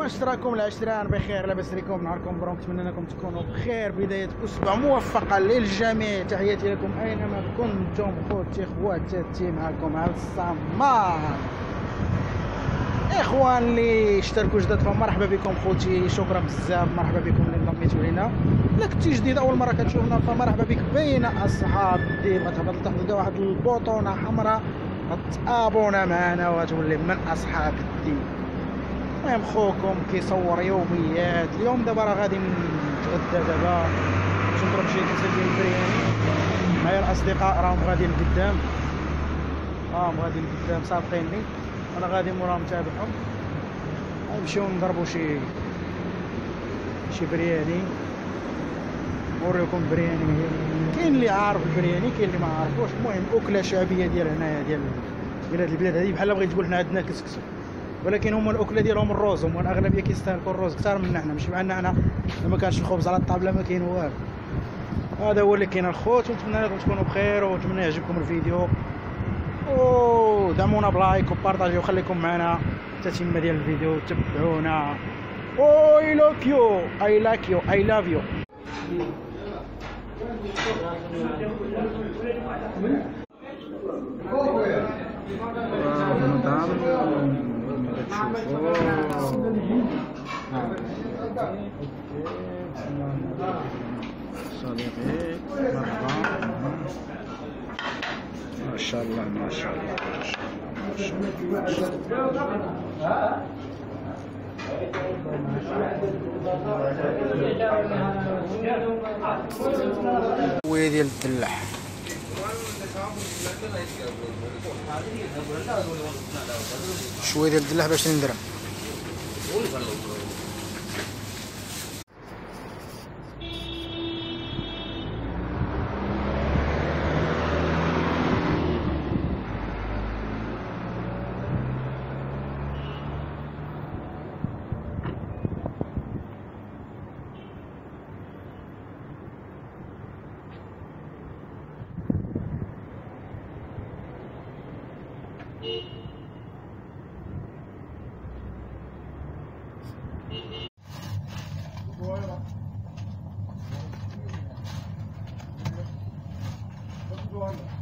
واش راكم العشران بخير؟ لاباس عليكم؟ نهاركم مبروك، نتمنى انكم تكونوا بخير. بدايه اسبوع موفقه للجميع، تحياتي لكم اينما كنتم. خوتي خواتاتي، معكم عبد الصمام. اخوان اللي اشتركوا جداد فمرحبا بكم خوتي، شكرا بزاف، مرحبا بكم اللي انضميتوا لينا. الا كنتي جديد اول مره كتشوفنا فمرحبا بك بين اصحاب الدين. غتهبط لتحت تلقى واحد البوطونه حمراء، غتابونا معنا وتولي من اصحاب الدين. المهم خوكم كيصور يوميات. اليوم دابا راه غادي نتغدى، دابا باش نضرب شي كيسه ديال البرياني. معايا الاصدقاء راهم غاديين لقدام، غاديين لقدام سابقيني، انا غادي موراهم تابعهم. نمشيو نضربوا شي برياني، نوريكم برياني. كاين اللي عارف البرياني، كاين اللي ما عارفوش. المهم اكله شعبيه ديال هنايا، ديال هاد البلاد هذه، بحال بغيت تقول حنا عندنا كسكسو، ولكن هما الاكله ديالهم الروز. هما الاغلبيه كيستهلكوا الروز اكثر منا حنا، ماشي بحالنا حنا ما كانش الخبز على الطابله ما كاين والو. هذا هو اللي كاين الخوت، ونتمنى لكم تكونوا بخير ونتمنى يعجبكم الفيديو، ودعمونا بلايك وبارطاجيو وخليكم معنا التتمه ديال الفيديو. تبعونا. I like you, I like you, I love you. صديقي مرحبا. ما شاء الله ما شاء الله ما شاء الله. شويه ديال الدلاح، شويه ديال الدلاح ب 20 درهم. Voilà.